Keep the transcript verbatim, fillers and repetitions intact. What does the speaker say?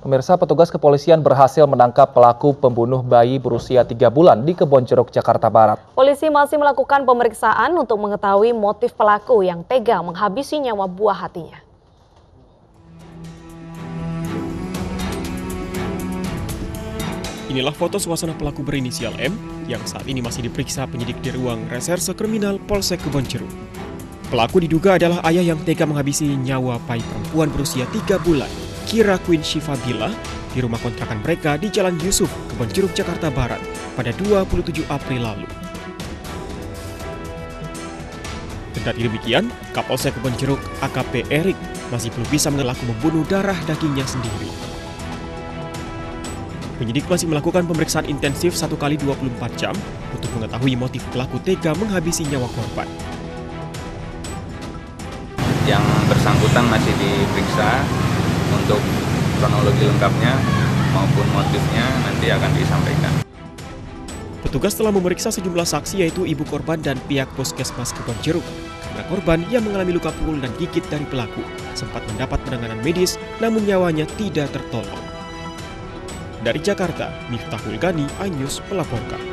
Pemirsa, petugas kepolisian berhasil menangkap pelaku pembunuh bayi berusia tiga bulan di Kebonjeruk, Jakarta Barat. Polisi masih melakukan pemeriksaan untuk mengetahui motif pelaku yang tega menghabisi nyawa buah hatinya. Inilah foto suasana pelaku berinisial M yang saat ini masih diperiksa penyidik di ruang reserse kriminal Polsek Kebonjeruk. Pelaku diduga adalah ayah yang tega menghabisi nyawa bayi perempuan berusia tiga bulan, Kira Queen Shiva Bila, di rumah kontrakan mereka di Jalan Yusuf, Kebonjeruk, Jakarta Barat pada dua puluh tujuh April lalu. Kendati demikian, Kapolsek Kebonjeruk A K P Erik masih belum bisa mengelak membunuh darah dagingnya sendiri. Penyidik masih melakukan pemeriksaan intensif satu kali dua puluh empat jam untuk mengetahui motif pelaku tega menghabisi nyawa korban. Yang bersangkutan masih diperiksa untuk kronologi lengkapnya maupun motifnya nanti akan disampaikan. Petugas telah memeriksa sejumlah saksi yaitu ibu korban dan pihak puskesmas Kebonjeruk karena korban yang mengalami luka pukul dan gigit dari pelaku sempat mendapat penanganan medis namun nyawanya tidak tertolong. Dari Jakarta, Miftahul Gani, iNews melaporkan.